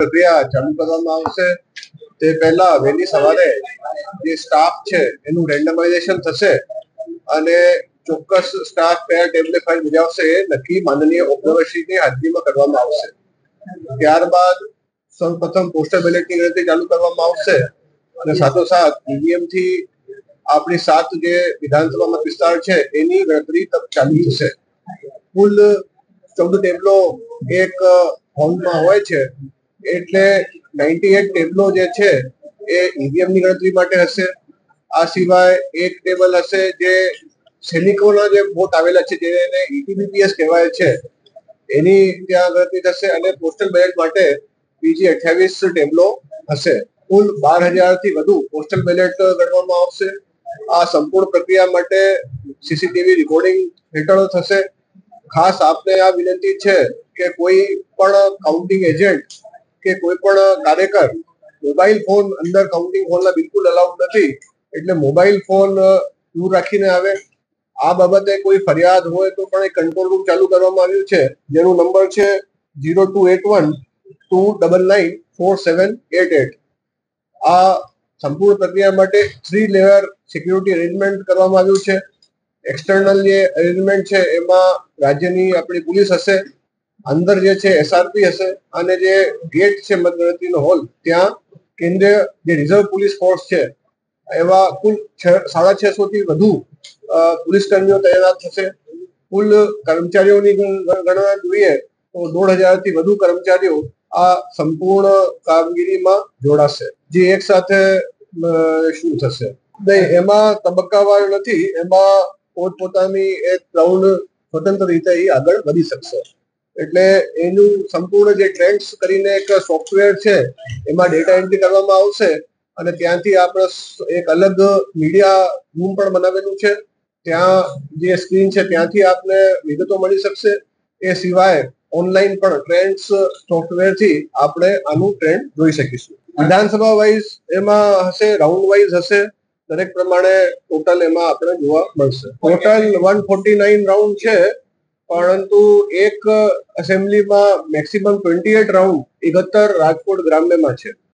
પ્રક્રિયા ચાલુ કરવામાં આવશે તે પહેલા વહેલી સવારે જે સ્ટાફ છે એનું રેન્ડમાઇઝેશન થશે અને ચોક્કસ સ્ટાફ કયા ટેબલે ફરજ બજાવશે એ નક્કી માનનીય ઓબ્ઝર્વરશ્રીની હાજરીમાં કરવામાં આવશે. ત્યારબાદ સૌપ્રથમ પોસ્ટલ બેલેટની ગણતરી ચાલુ કરવામાં આવશે અને સાથોસાથ ઈવીએમ થી આપણી 7 જે વિધાનસભા મત વિસ્તાર છે એની ગણતરી ચાલુ થશે. કુલ 14 ટેબલો એક હોલમાં હોય છે એટલે 98 ટેબલો જે છે એ ઈવીએમ ની ગણતરી માટે હશે. આ સિવાય એક ટેબલ હશે જે સૈનિકોના જે વોટ આવેલા છે જેને ઈટીબીપીએસ કહેવાય છે એની ત્યાં ગણતરી થશે અને પોસ્ટલ બેલેટ માટે બીજી 28 ટેબલો હશે. કુલ 12,000 થી વધુ પોસ્ટલ બેલેટ ગણવામાં આવશે. આ સંપૂર્ણ પ્રક્રિયા માટે સીસીટીવી રેકોર્ડિંગ હેઠળ થશે. ખાસ આપને આ વિનંતી છે કે કોઈ પણ કાઉન્ટિંગ એજન્ટ કે કોઈ પણ કાર્યકર મોબાઈલ ફોન અંદર કાઉન્ટિંગ હોલના બિલકુલ અલાઉડ નથી, એટલે મોબાઈલ ફોન દૂર રાખીને આવે. આ બાબતે કોઈ ફરિયાદ હોય તો પણ એક કંટ્રોલ રૂમ ચાલુ કરવામાં આવ્યું છે જેનો નંબર છે 0281-299-4788. આ સંપૂર્ણ પ્રક્રિયા માટે 3 લેયર સિક્યુરિટી અરેન્જમેન્ટ કરવામાં આવ્યું છે. એક્સટર્નલ જે અરેન્જમેન્ટ છે એમાં રાજ્યની આપણી પોલીસ હશે, અંદર જે છે એસઆરપી હશે અને જે ગેટ છે મતગણતરીનો હોલ ત્યાં કેન્દ્રીય જે રિઝર્વ પોલીસ ફોર્સ છે એવા કુલ 650 થી વધુ પોલીસ કર્મીઓ તૈનાત થશે. કુલ કર્મચારીઓની ગણના જોઈએ તો 1,500 થી વધુ કર્મચારીઓ આ સંપૂર્ણ કામગીરીમાં જોડાશે. જે એક સાથે શું થશે નહીં, એમાં તબક્કાવાર નથી, એમાં પોતપોતાની એક રાઉન્ડ સ્વતંત્ર રીતે આગળ વધી શકશે. એટલે એનું સંપૂર્ણ જે ટ્રેન્ડ્સ કરીને એક સોફ્ટવેર છે એમાં ડેટા એન્ટ્રી કરવામાં આવશે અને ત્યાંથી આપણે એક અલગ મીડિયા રૂમ પણ બનાવેલું છે. ત્યાં જે સ્ક્રીન છે ત્યાંથી આપને વિગતો મળી શકશે. એ સિવાય ઓનલાઈન પણ ટ્રેન્ડ્સ સોફ્ટવેરથી આપણે આનું ટ્રેન્ડ જોઈ શકીશું. વિધાનસભા વાઇઝ એમાં હશે, રાઉન્ડ વાઇઝ હશે, દરેક પ્રમાણે ટોટલ એમાં આપણે જોવા મળશે. ટોટલ 149 રાઉન્ડ છે, પરંતુ એક એસેમ્બલીમાં મેક્સિમમ 28 રાઉન્ડ 71 રાજકોટ ગ્રામ્યમાં છે.